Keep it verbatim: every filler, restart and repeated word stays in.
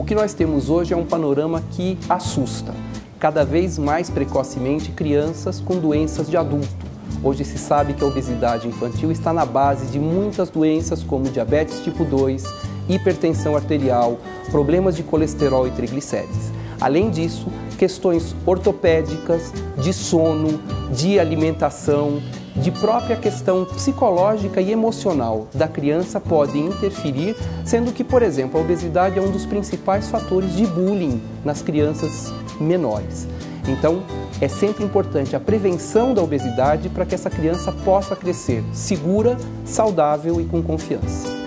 que nós temos hoje é um panorama que assusta. Cada vez mais precocemente crianças com doenças de adulto. Hoje se sabe que a obesidade infantil está na base de muitas doenças como diabetes tipo dois, hipertensão arterial, problemas de colesterol e triglicérides. Além disso, questões ortopédicas, de sono, de alimentação, de própria questão psicológica e emocional da criança podem interferir, sendo que, por exemplo, a obesidade é um dos principais fatores de bullying nas crianças menores. Então, é sempre importante a prevenção da obesidade para que essa criança possa crescer segura, saudável e com confiança.